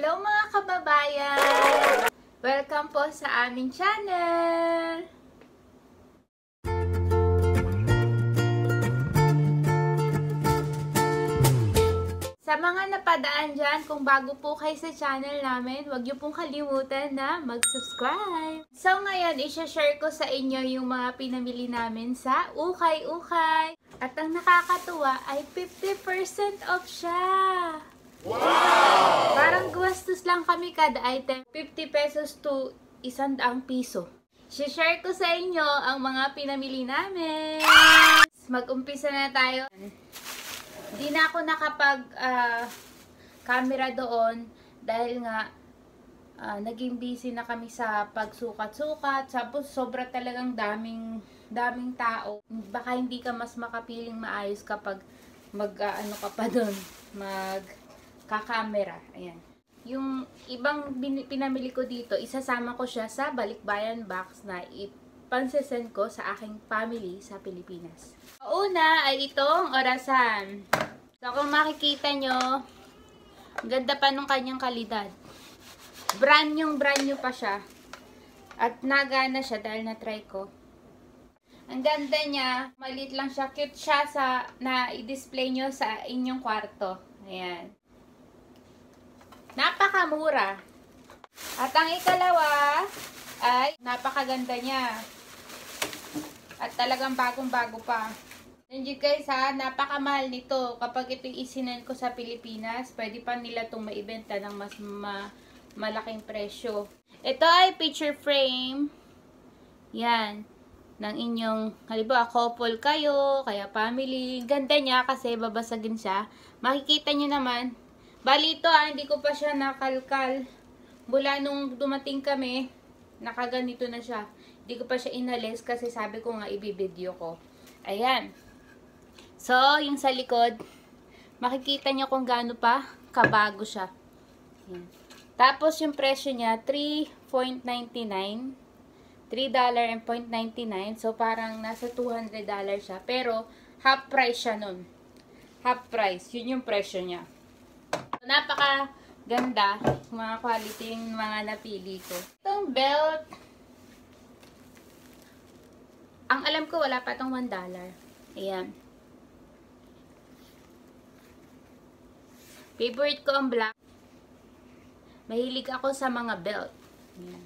Hello mga kababayan! Welcome po sa aming channel! Sa mga napadaan dyan, kung bago po kayo sa channel namin, huwag niyo pong kalimutan na mag-subscribe. So ngayon, i-share ko sa inyo yung mga pinamili namin sa Ukay-Ukay. At ang nakakatuwa ay 50% off siya! Wow! Parang guwastos lang kami kada item. 50 pesos to 100 piso. Share ko sa inyo ang mga pinamili namin. Mag-umpisa na tayo. Di na ako nakapag camera doon dahil nga naging busy na kami sa pagsukat-sukat. Tapos sobra talagang daming tao. Baka hindi ka mas makapiling maayos kapag ano ka pa doon, kakamera. Ayan. Yung ibang pinamili ko dito, isasama ko siya sa balikbayan box na ipansesend ko sa aking family sa Pilipinas. Una ay itong orasan. So kung makikita nyo, ganda pa nung kanyang kalidad. Brand new pa siya. At nagana siya dahil na-try ko. Ang ganda niya, maliit lang siya. Cute siya na i-display nyo sa inyong kwarto. Ayan. Napakamura. At ang ikalawa ay napakaganda niya. At talagang bagong-bago pa. Nandiyo guys ha, napakamahal nito. Kapag ito isinan ko sa Pilipinas, pwede pa nila itong maibenta ng mas malaking presyo. Ito ay picture frame. Yan. Ng inyong, halimbawa, couple kayo, kaya family. Ganda niya kasi babasagin siya. Makikita nyo naman. Bali ito hindi ko pa siya nakalkal. Mula nung dumating kami, nakaganito na siya. Hindi ko pa siya inalis kasi sabi ko nga ibibideo ko. Ayan. So, yung sa likod, makikita nyo kung gaano pa kabago siya. Ayan. Tapos yung presyo niya, $3.99. $3.99. So, parang nasa $200 siya. Pero, half price siya nun. Half price. Yun yung presyo niya. Napaka ganda, mga quality yung mga napili ko. Itong belt, ang alam ko wala pa itong $1. Ayan. Favorite ko ang black. Mahilig ako sa mga belt. Ayan.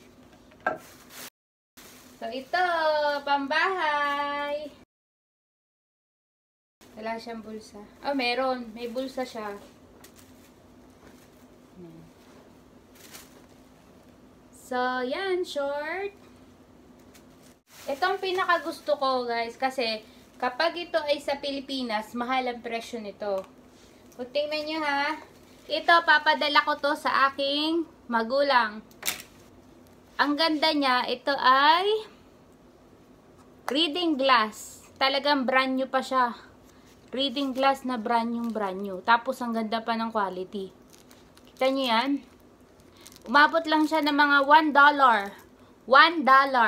So ito, pambahay. Wala siyang bulsa. Oh, meron. May bulsa siya. So, yan, short. Ito ang pinakagusto ko, guys, kasi kapag ito ay sa Pilipinas, mahal ang presyo nito. Kung tingnan nyo, ha, ito, papadala ko to sa aking magulang. Ang ganda niya, ito ay reading glass. Talagang brand new pa siya. Reading glass na brand new. Tapos, ang ganda pa ng quality. Kita nyo yan? Umabot lang siya ng mga $1. $1.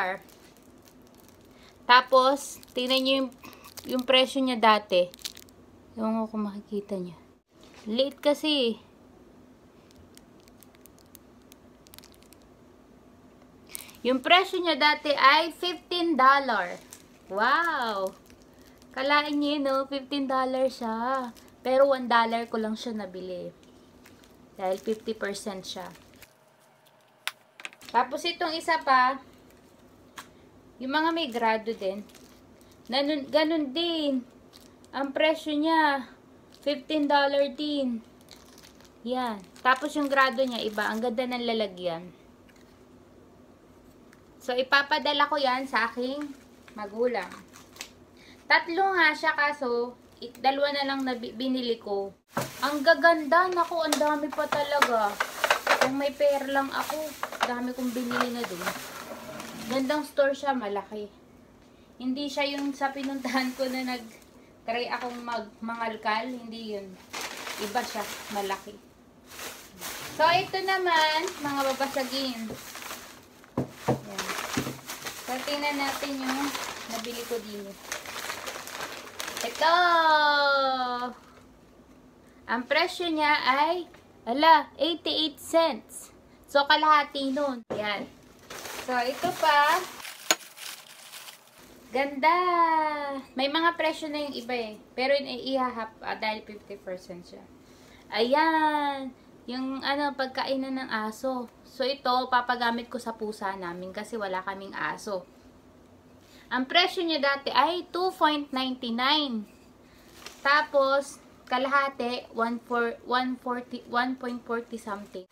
Tapos, tingnan nyo yung presyo niya dati. Ewan ko kung makikita nyo. Late kasi. Yung presyo niya dati ay $15. Wow! Kalain nyo yun, no? $15 siya. Pero $1 ko lang siya nabili. Dahil 50% siya. Tapos itong isa pa, yung mga may grado din, ganun din. Ang presyo niya, $15 din. Yan. Tapos yung grado niya iba. Ang ganda ng lalagyan. So, ipapadala ko yan sa aking magulang. 3 nga siya kaso, 2 na lang na binili ko. Ang gaganda. Naku, ang dami pa talaga. Kung may pera lang ako, dami kong binili na dun. Gandang store siya, malaki. Hindi siya yung sa pinuntahan ko na nag-try akong mangalkal. Hindi yun. Iba siya, malaki. So, ito naman, mga babasagin. Yan. So, tingnan natin yung nabili ko din. Ito! Ang presyo niya ay Ala, 88 cents. So, kalahati nun. Yan. So, ito pa. Ganda! May mga presyo na yung iba eh. Pero yun ay ihahap dahil 50% siya. Ayan! Yung pagkainan ng aso. So, ito, papagamit ko sa pusa namin kasi wala kaming aso. Ang presyo niya dati ay 2.99. Tapos, kalahati, 1.40 something.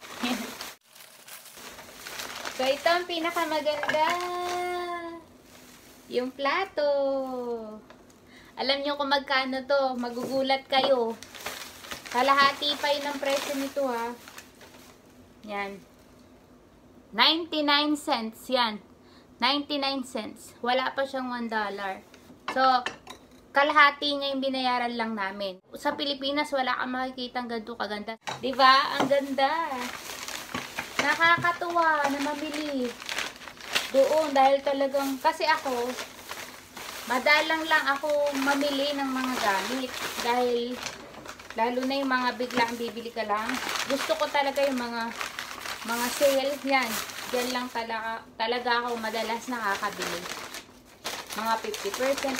So, ito ang pinakamaganda. Yung plato. Alam nyo kung magkano to. Magugulat kayo. Kalahati pa yun ang presyo nito ha. Yan. 99 cents yan. 99 cents. Wala pa siyang $1. So, kalahati niya yung binayaran lang namin. Sa Pilipinas, wala kang makikita ang ganito kaganda. Diba? Ang ganda. Nakakatuwa na mamili. Doon, dahil talagang, kasi ako, madalang lang ako mamili ng mga gamit. Dahil, lalo na yung mga biglang bibili ka lang. Gusto ko talaga yung mga sale. Yan. Diyan lang talaga ako madalas nakakabili. Mga 50%,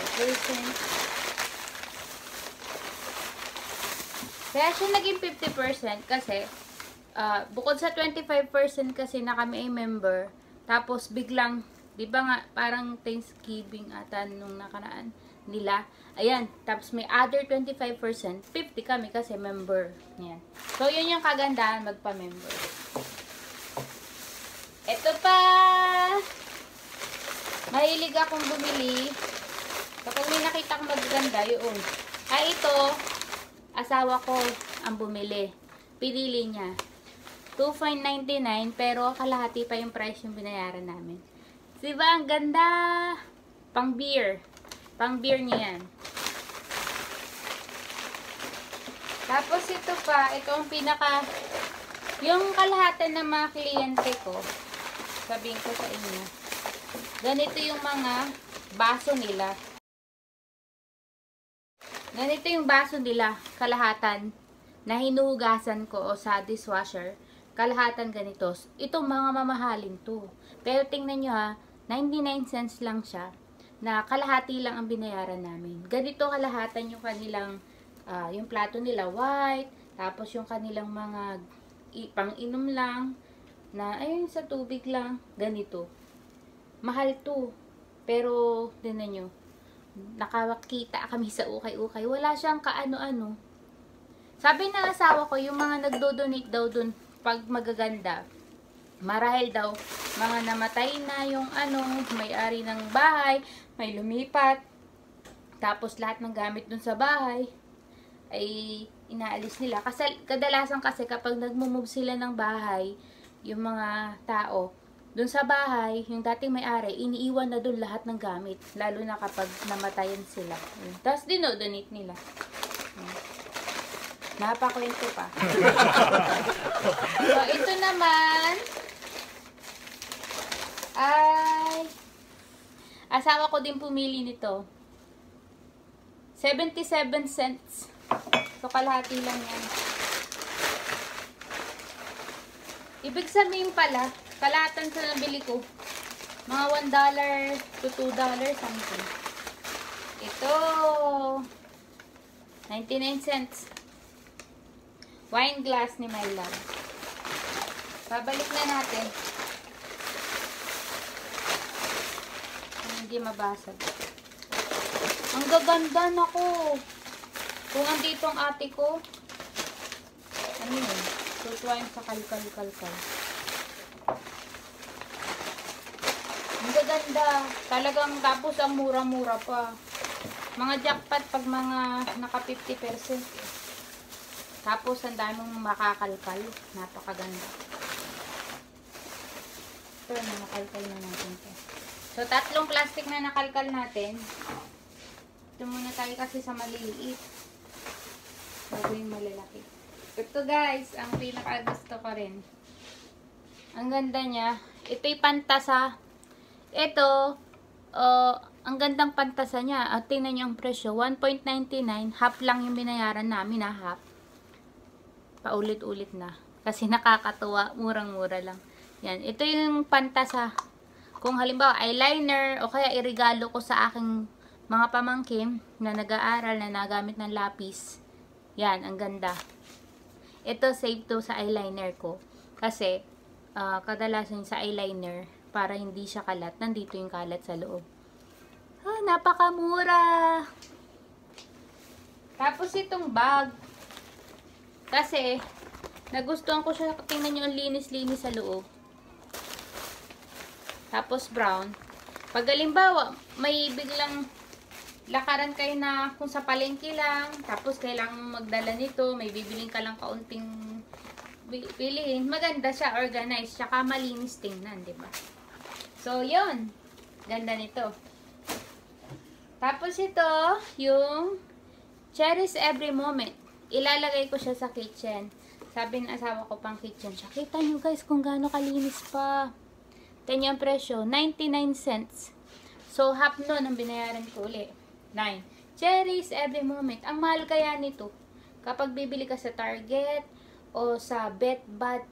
25%. Kaya siya naging 50% kasi, bukod sa 25% kasi na kami ay member, tapos biglang, di ba nga, parang Thanksgiving ata nung nakaraan nila. Ayan, tapos may other 25%, 50 kami kasi member. Ayan. So, yun yung kagandahan magpa-member. Ito pa! Mahilig akong bumili. Kapag may nakita akong magaganda, yun. Ito, asawa ko ang bumili. Pinili niya. 2.99 pero kalahati pa yung price yung binayaran namin. Diba? Ang ganda! Pang beer. Pang beer niya yan. Tapos ito pa, ito ang yung kalahatan ng mga kliyente ko, sabihin ko sa inyo, ganito yung mga baso nila. Ganito yung baso nila, kalahatan, na hinuhugasan ko o sa dishwasher. Kalahatan ganito. Itong mga mamahalin to. Pero tingnan nyo ha, 99 cents lang siya. Na kalahati lang ang binayaran namin. Ganito kalahatan yung kanilang, yung plato nila white. Tapos yung kanilang mga pang-inom lang. Na ayun sa tubig lang. Ganito. Mahal to. Pero, tingnan nyo. Nakakita kami sa ukay-ukay. Wala siyang kaano-ano. Sabi ng asawa ko, yung mga nagdo-donate daw dun pag magaganda, marahil daw mga namatay na yung may-ari ng bahay, may lumipat, tapos lahat ng gamit dun sa bahay ay inaalis nila. Kasi kadalasan kasi kapag nagmo-move sila ng bahay, yung mga tao dun sa bahay, yung dating may-ari, iniiwan na dun lahat ng gamit, lalo na kapag namatayan sila. Tapos dinodonate nila. Napakwento pa. So, ito naman ay asawa ko din pumili nito. 77 cents. So, kalahati lang yan. Ibig sabihin pala, kalahatan sa nabili ko. Mga $1 to $2 something. Ito. 99 cents. Wine glass ni my love. Babalik na natin. Hindi mabasag. Ang gaganda na ko. Kung andito ang ate ko, ano yun? Tutuwain sa kalkal. Ang gaganda. Talagang tapos ang mura-mura pa. Mga jackpot pag mga naka 50%. Tapos, ang daming makakalkal. Napakaganda. Ito, nakalkal na natin ito. So, 3 plastic na nakalkal natin. Ito muna tayo kasi sa maliliit. Bago yung malalaki. Ito guys, ang pinaka-gusto ko rin. Ang ganda niya. Ito'y pantasa. Ito, ang gandang pantasa niya. At tingnan niyo ang presyo. 1.99. Half lang yung binayaran namin na half. Paulit-ulit na. Kasi nakakatuwa. Murang-mura lang. Yan. Ito yung pantasa. Kung halimbawa eyeliner o kaya irigalo ko sa aking mga pamangkin na nag-aaral na nagamit ng lapis. Yan. Ang ganda. Ito save to sa eyeliner ko. Kasi kadalasan sa eyeliner para hindi siya kalat. Nandito yung kalat sa loob. Napakamura. Tapos itong bag. Kasi, nagustuhan ko siya. Tingnan nyo ang linis-linis sa loob. Tapos brown. Pag halimbawa, may biglang lakaran kayo na kung sa palengke lang. Tapos kailangan magdala nito. May bibiling ka lang kaunting piliin. Maganda siya, organized. Tsaka malinis tingnan, diba? So, yun. Ganda nito. Tapos ito, yung cherish every moment. Ilalagay ko siya sa kitchen. Sabi ng asawa ko pang kitchen siya. Kita nyo guys kung gaano kalinis pa. Kanyang presyo, 99 cents. So, half nun ang binayaran ko ulit. 9. Cherish every moment. Ang mahal kaya nito. Kapag bibili ka sa Target o sa Bed Bath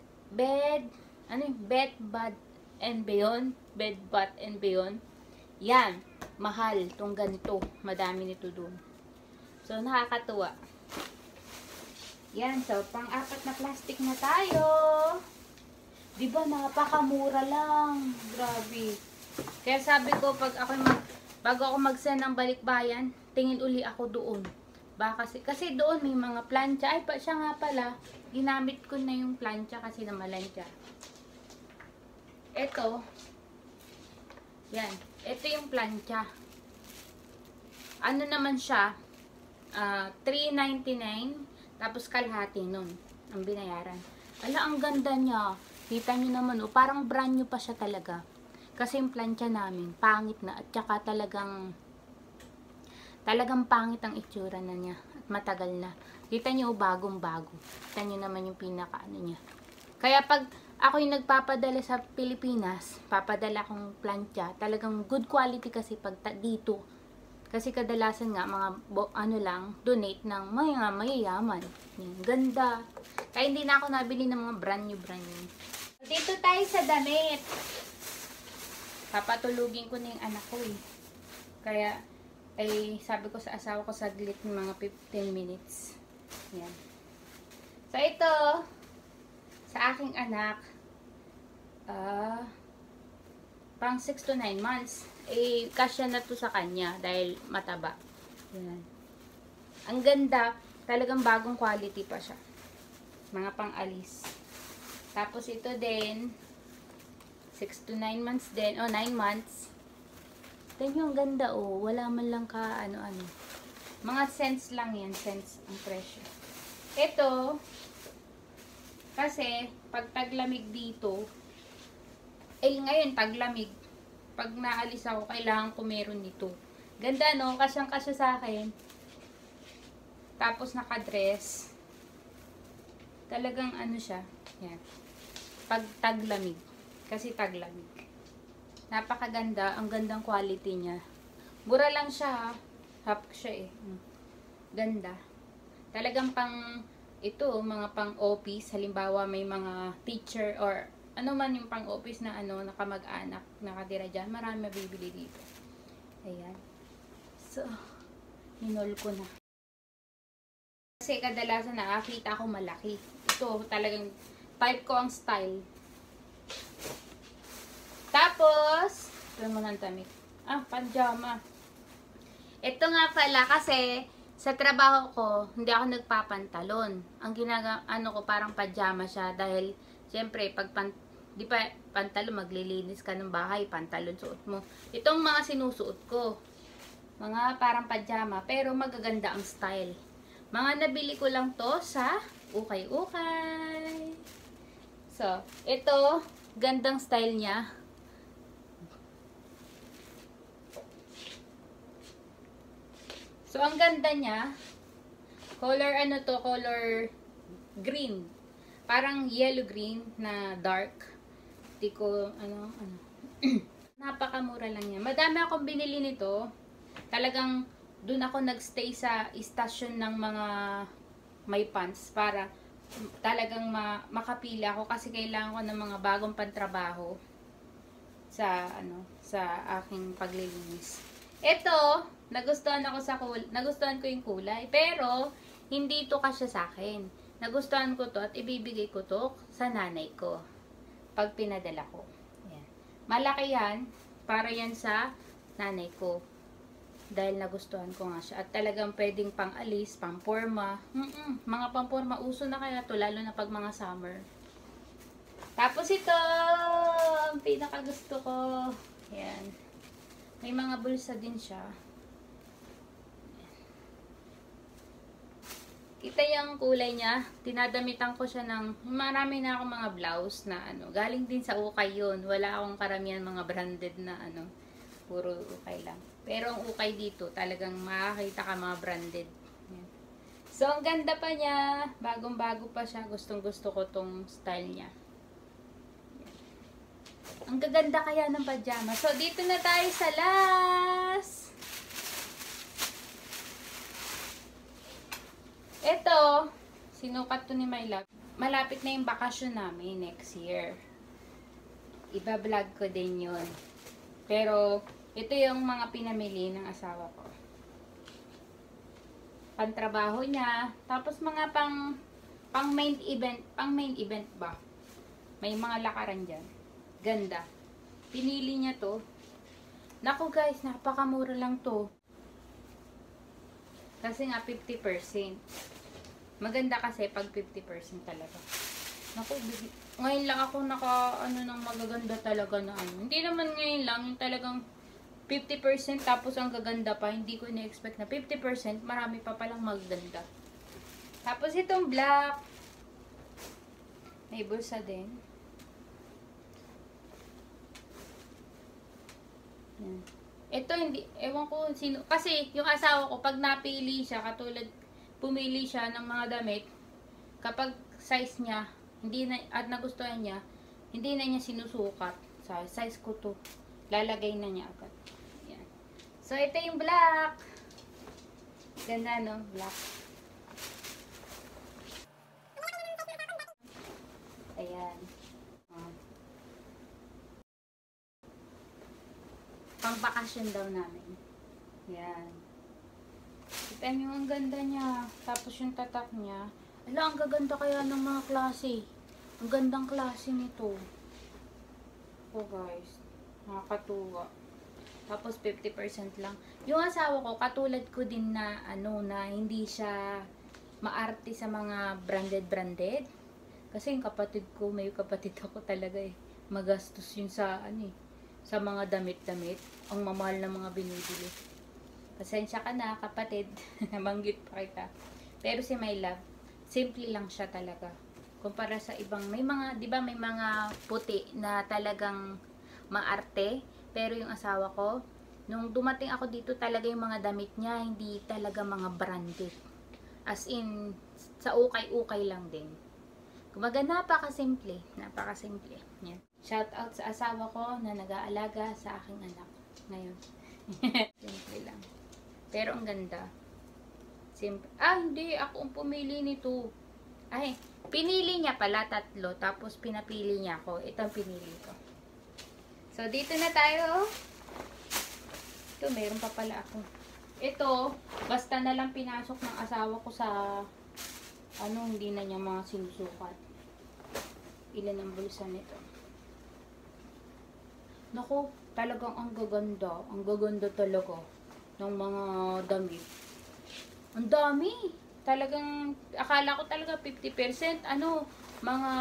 and Beyond. Bed Bath and Beyond. Yan. Mahal. Itong ganito. Madami nito dun. So, nakakatuwa. Yan. So, pang-apat na plastic na tayo. Diba, napakamura lang. Grabe. Kaya sabi ko, bago ako mag-send ng balikbayan, tingin uli ako doon. Kasi doon may mga plancha. Ay, siya nga pala. Ginamit ko na yung plancha kasi namalan siya. Ito. Yan. Ito yung plancha. Ano naman siya? $3.99. Tapos kalahati nun. Ang binayaran. Ala, ang ganda niya. Kita nyo naman, parang brand new pa siya talaga. Kasi yung plancha namin, pangit na. At saka talagang pangit ang itsura na niya. At matagal na. Kita nyo, bagong-bago. Kita nyo naman yung pinaka-ano niya. Kaya pag ako yung nagpapadala sa Pilipinas, papadala kong plancha, talagang good quality kasi pag dito. Kasi kadalasan nga, mga donate ng mga mayayaman. Yan, ganda. Kaya hindi na ako nabili ng mga brand new. Dito tayo sa damit. Papatulugin ko na yung anak ko eh. Kaya, sabi ko sa asawa ko saglit ng mga 15 minutes. Yan. So, ito, sa aking anak, pang 6 to 9 months. Kasya na to sa kanya dahil mataba. Yan. Ang ganda. Talagang bagong quality pa siya. Mga pang-alis. Tapos ito din, 6 to 9 months din. 9 months. Tingnan yung ganda Wala man lang ka ano-ano. Mga cents lang yan. Cents ang presyo. Ito, kasi pag taglamig dito, ngayon taglamig. Pag naalis ako, kailangan ko meron nito. Ganda, no? Kasyang-kasya sa akin. Tapos nakadress. Talagang ano siya. Yan. Pag taglamig. Kasi taglamig. Napakaganda. Ang gandang quality niya. Mura lang siya, ha? Half siya, eh. Ganda. Talagang mga pang office. Halimbawa, may mga teacher or ano man yung pang-office na nakamag-anak, nakatira dyan, marami mabibili dito. Ayan. So, minol ko na. Kasi kadalasan nakakita ko malaki. Ito, talagang type ko ang style. Tapos, ito mo ng damit. Pajama. Ito nga pala kasi, sa trabaho ko, hindi ako nagpapantalon. Ang ko parang pajama siya dahil siyempre, di pa pantalon, maglilinis ka ng bahay, pantalon suot mo. Itong mga sinusuot ko, mga parang pajama, pero magaganda ang style. Mga nabili ko lang to sa ukay-ukay. So, ito, gandang style niya. So, ang ganda niya, color color green. Parang yellow-green na dark. Di ko, napakamura lang yan. Madami akong binili nito. Talagang, dun ako nagstay sa station ng mga may pants. Para, talagang makapili ako kasi kailangan ko ng mga bagong pantrabaho sa sa aking paglilinis. Ito, nagustuhan ko yung kulay, pero hindi to kasya sa akin. Nagustuhan ko to at ibibigay ko to sa nanay ko pag pinadala ko. Ayan. Malaki yan, para yan sa nanay ko. Dahil nagustuhan ko nga siya. At talagang pwedeng pang-alis, pang-forma. Mga pang-forma, uso na kaya to, lalo na pag mga summer. Tapos ito, ang pinakagusto ko. Ayan. May mga bulsa din siya. Kita yung kulay niya. Tinadamitan ko siya ng, marami na akong mga blouse na galing din sa Ukay yun. Wala akong karamihan mga branded na puro Ukay lang. Pero ang Ukay dito, talagang makakita ka mga branded. Yan. So, ang ganda pa niya. Bagong-bago pa siya. Gustong-gusto ko tong style niya. Yan. Ang gaganda kaya ng pajama. So, dito na tayo sa last. Ito, sinukat to ni My Love. Malapit na yung bakasyon namin next year. Iba-vlog ko din yun. Pero, ito yung mga pinamili ng asawa ko. Pantrabaho niya. Tapos mga pang main event ba? May mga lakaran dyan. Ganda. Pinili niya to. Naku guys, napakamura lang to. Kasi nga 50%. Maganda kasi pag 50% talaga. Naku, ngayon lang ako ng magaganda talaga na Hindi naman ngayon lang, yung talagang 50% tapos ang gaganda pa. Hindi ko na-expect na 50%. Marami pa palang magaganda. Tapos itong black. May bulsa din. Yan. Ito hindi, ewan ko sino. Kasi yung asawa ko, pag napili siya, katulad, pumili siya ng mga damit, kapag size niya, hindi na, at nagustuhan niya, hindi na niya sinusukat. Size ko to. Lalagay na niya agad. Yan. So, ito yung black. Ganda, no? Black. Ayan. Pang bakasyon daw namin. Yan. Kita niyo ang ganda niya. Tapos yung tatak niya. Ala, ang gaganda kaya ng mga klase. Ang gandang klase nito. Oh guys. Nakakatuwa. Tapos 50% lang. Yung asawa ko, katulad ko din na na hindi siya maarte sa mga branded. Kasi yung kapatid ko, may kapatid ako talaga magastos yun sa sa mga damit-damit. Ang mamahal na mga binibili. Pasensya ka na, kapatid. Nabanggit pa kita. Pero si My Love, simple lang siya talaga. Kumpara sa ibang, may mga, di ba may mga puti na talagang maarte. Pero yung asawa ko, nung dumating ako dito talaga yung mga damit niya, hindi talaga mga branded. As in, sa ukay-ukay lang din. Kumaga, napakasimple. Napakasimple. Yan. Shout out sa asawa ko na nag-aalaga sa aking anak. Ngayon. Simple lang. Pero ang ganda. Simple. Hindi. Ako ang pumili nito. Ay, pinili niya pala 3. Tapos pinapili niya ako. Ito ang pinili ko. So, dito na tayo. Ito, mayroon pa pala ako. Ito, basta na lang pinasok ng asawa ko sa hindi na niya mga sinusukat. Ilan ang bulsa nito. Naku, talagang ang gaganda. Ang gaganda talaga ng mga damit. Ang dami. Talagang, akala ko talaga 50%. Mga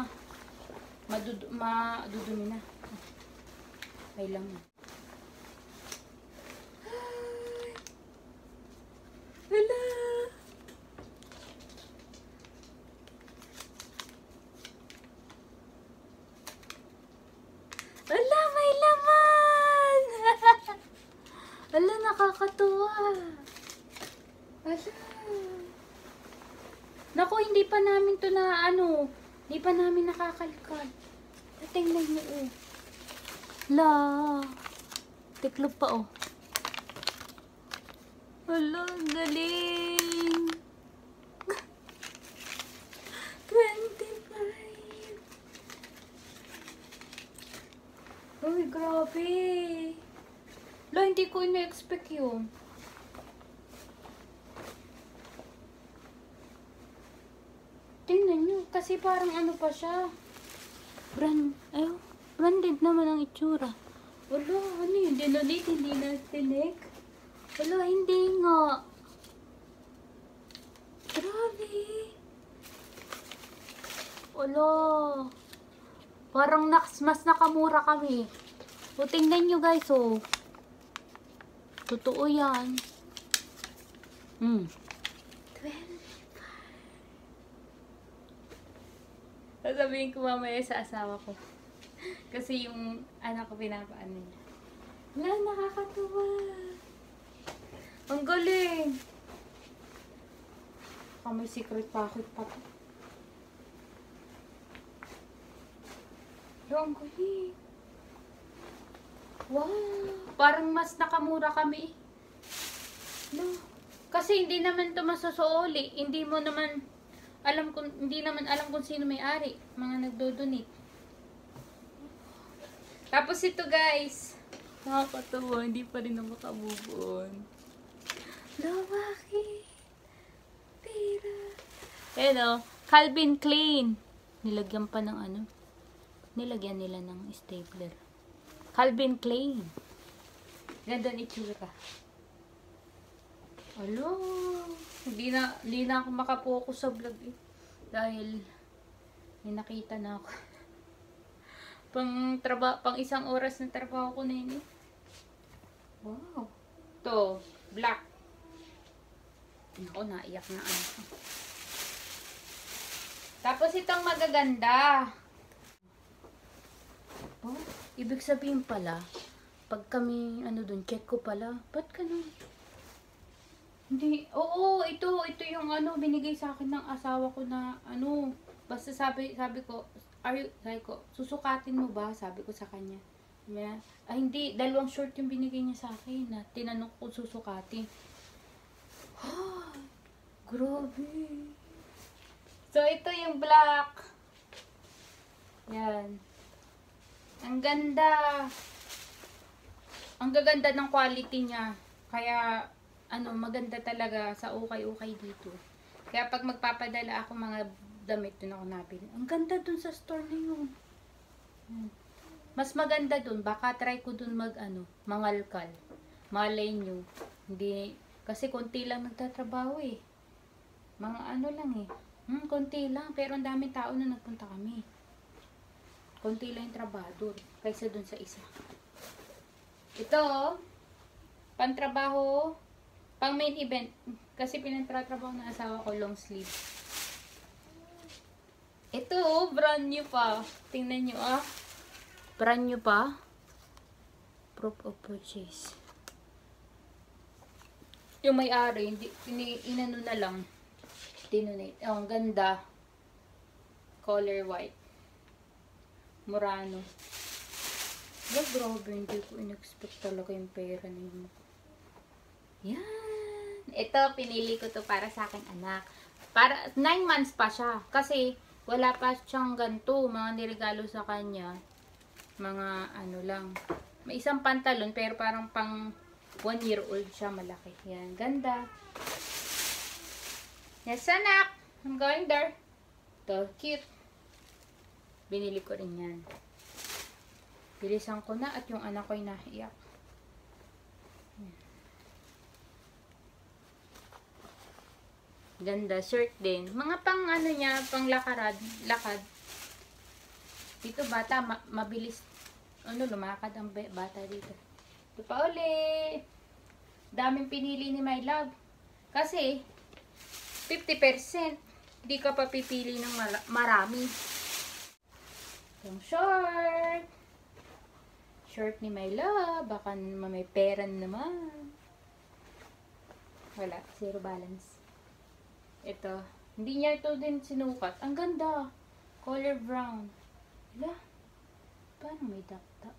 madudumi na. Ay lang na. Hala! Ala, may laman! Ala, nakakatuwa. Ala. Naku, hindi pa namin to na hindi pa namin nakakalkal. Tingnan niyo, oh. La. Tiklop pa, oh. Ala, galing. Uy, grabe. Lo, hindi ko ina-expect yun. Tingnan nyo, kasi parang ano pa siya. Branded naman ang itsura. Wala, ano yun? Dinonate, hindi na tinik. Wala, hindi nga. Grabe. Wala. Parang mas nakamura kami. O, tingnan nyo guys, oh. Totoo yan. 25. Sasabihin ko mamaya sa asawa ko. Kasi yung anak ko pinapaan niya. Wala, nakakatuwa. Ang galing. Baka may secret pocket pa to. Ang galing. Wow. Parang mas nakamura kami. No. Kasi hindi naman ito masusuoli. Hindi naman alam kung sino may-ari. Mga nagdo-donate. Tapos ito guys. Nakakatawa. Hindi pa rin na makabubon. Lawaki. Pera. Ayan o. Calvin Klein. Nilagyan pa ng ano. Nilagyan nila ng stapler. Calvin Klein. Ganda ni itsura. Alo. Hindi na ako makapokus sa vlog eh. Dahil may nakita na ako. Pang isang oras na trabaho ko na yun eh. Wow. To, black. Ako, naiyak na ako. Tapos itong magaganda. Oh, ibig sabihin pala, pag kami, dun, check ko pala, ba't ka na? Hindi, oo, ito yung binigay sa akin ng asawa ko na, basta sabi ko, sabi ko, susukatin mo ba? Sabi ko sa kanya. Hindi, 2 short yung binigay niya sa akin na tinanong ko susukatin. Ah, grabe. So, ito yung black. Yan. Ang ganda. Ang gaganda ng quality niya. Kaya, maganda talaga sa ukay-ukay dito. Kaya pag magpapadala ako mga damit, dun ako nabili. Ang ganda dun sa store na yun. Mas maganda dun. Baka try ko dun mangalkal. Malay nyo. Hindi, kasi konti lang nagtatrabaho eh. Mga lang eh. Konti lang. Pero ang daming tao na nagpunta kami. Konti lang yung trabador. Kaysa dun sa isa. Ito, pantrabaho, pang main event. Kasi pinagtatrabaho ng asawa ko, long sleeve. Ito, brand new pa. Tingnan nyo Brand new pa. Proof of purchase. Yung may-ari, inano na lang. Dinonate. Oh, ang ganda. Color white. Murano. Grabe, hindi ko in-expect talaga yung pera na yun. Yan. Ito, pinili ko to para sa aking anak. 9 months pa siya. Kasi, wala pa siyang ganito. Mga niregalo sa kanya. Mga lang. May isang pantalon, pero parang pang 1-year-old siya. Malaki. Yan. Ganda. Yes, anak. I'm going there. Ito, cute. Binili ko rin yan. Bilisan ko na at yung anak ko ay nahiyak. Ganda. Shirt din. Mga pang niya, pang lakad. Dito bata, mabilis. Lumakad ang bata dito. Ito pa uli. Daming pinili ni my love. Kasi, 50%. Hindi ka pa pipili ng marami. Yung short. Short ni my love. Baka may pera naman. Wala. Zero balance. Ito. Hindi niya ito din sinukat. Ang ganda. Color brown. Wala. Paano may dakta?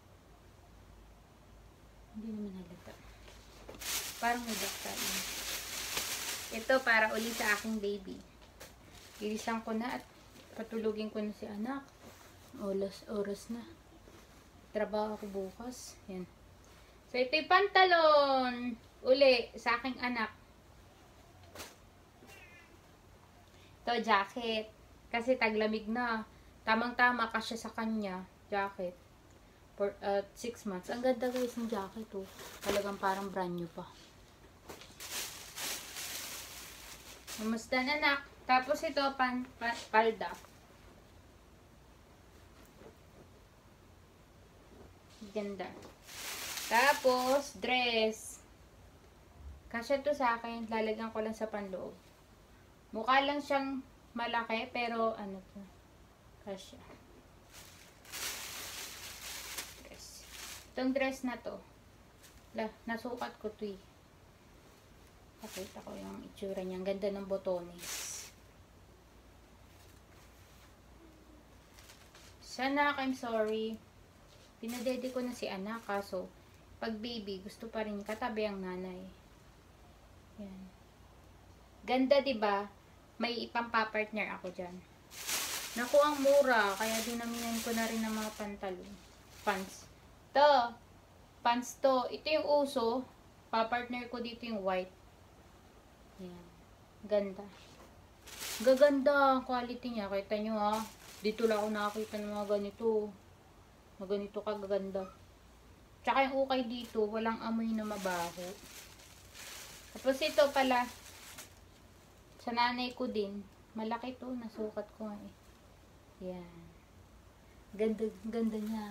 Hindi naman halata. Parang may dakta. Ito para uli sa aking baby. Ilisan ko na at patulugin ko na si anak. Oras na. trabaho ko bukas. Yan. So, ito yung pantalon. Uli, sa aking anak. Ito, jacket. Kasi taglamig na. Tamang-tama kasi sa kanya. Jacket. For 6 months. Ang ganda guys ng jacket, oh. Talagang parang brand new pa. Kamusta na, anak? Tapos ito, palda. Ganda. Tapos, dress. Kasya to sa akin. Lalagyan ko lang sa panloob. Mukha lang siyang malaki, pero ano to? Kasya. Dress. Itong dress na to. Nasukat ko to eh. Pakita ko yung itsura niya. Ang ganda ng botones. Sana, I'm sorry. Pinadede ko na si anak. Kaso, pag baby, gusto pa rin katabi ang nanay. Yan. Ganda, diba? May ipampa-partner ako dyan. Naku, ang mura. Kaya dinamihan ko na rin ng mga pantalon. Pants. To. Pants to. Ito yung uso. Pa-partner ko dito yung white. Yan. Ganda. Gaganda ang quality niya. Kita nyo ha. Dito lang ako nakakita ng mga ganito. Mga ganito kagaganda. Tsaka yung ukay dito, walang amoy na mabaho. Tapos ito pala, sa nanay ko din, malaki to, nasukat ko nga eh. Yan. Ganda, ganda niya.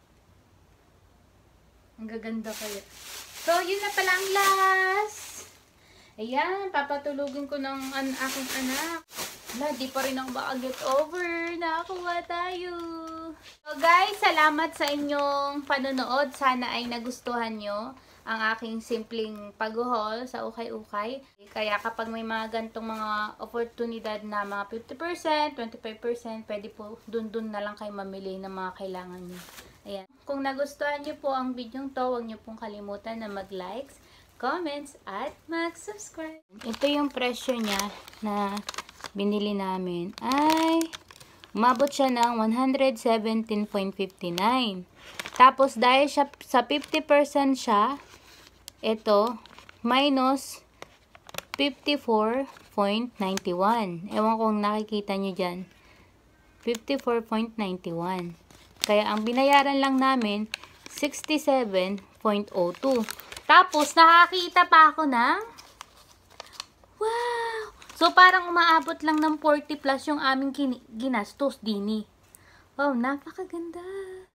Ang gaganda kaya. So, yun na pala ang last. Ayan, papatulugin ko ng aking anak. Wala, di pa rin ako makaget over. Nakakuha tayo. So guys, salamat sa inyong panonood. Sana ay nagustuhan nyo ang aking simpleng pag-haul sa ukay-ukay. Kaya kapag may mga gantong mga oportunidad na mga 50%, 25%, pwede po dun na lang kayo mamili ng mga kailangan nyo. Ayan. Kung nagustuhan nyo po ang video to, huwag nyo pong kalimutan na mag-likes, comments, at mag-subscribe. Ito yung presyo niya na binili namin ay umabot siya ng 117.59. Tapos dahil siya sa 50% siya, ito minus 54.91. Ewan kung nakikita nyo dyan. 54.91. Kaya ang binayaran lang namin 67.02. Tapos nakakita pa ako ng wow! So, parang umaabot lang ng 40 plus yung aming ginastos, dini. Wow, napakaganda.